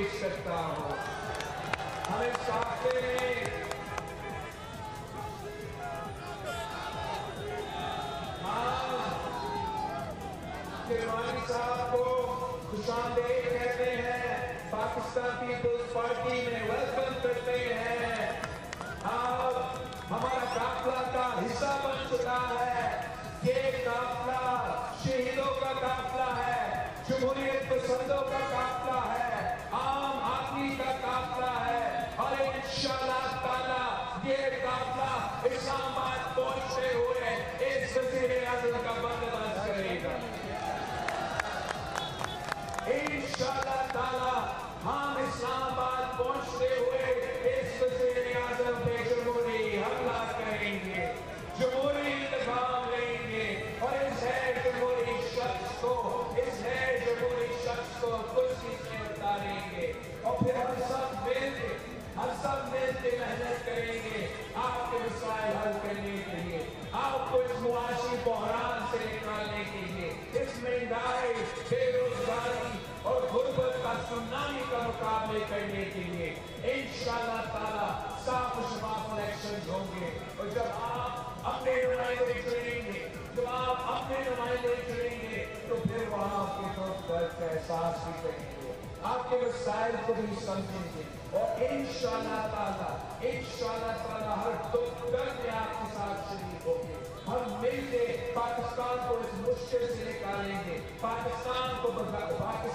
पेश करता हूँ। हमें साथे में किरमानी साहब को खुशामदीद कहते हैं, पाकिस्तान पीपल्स पार्टी में वेलकम करते हैं। अब हमारा काफिला का हिस्सा बन चुका है। ये काफिला शहीदों का काफिला है, जमहूरियत पसंदों का काफिला है, आम आदमी का काफिला है और इंशाअल्लाह ताला ये काफिला इस्लामाबाद पहुंचते हुए इस वज़ीर-ए-आज़म का बंदोबस्त करेगा। इंशाअल्लाह ताला हम इस्लामाबाद पहुंचते हुए इस वज़ीर-ए-आज़म पे जमहूरी हमला करेंगे, जमहूरी इंतखाब लेंगे और इस जमहूरी शख्स को कुर्सी से उतारेंगे और फिर हम सब मिलके मेहनत करेंगे आपके मसाइल हल करने के लिए, आपको इस मुआशी बहरान से निकालने के लिए, इस महंगाई, बेरोजगारी और गुर्बत का सुनामी का मुकाबले करने के लिए इंशाअल्लाह ताला साफ और शफाफ इलेक्शन होंगे। और जब आप अपने नुमाइंदे चुनेंगे, तो फिर वहाँ आपके दर्द का एहसास भी करेंगे, आपके मसाइल को भी समझेंगे और इंशाअल्लाह ताला हर दुख दर्द में आपके साथ शरीक होंगे। हम मिलके पाकिस्तान को इस मुश्किल से निकालेंगे, पाकिस्तान को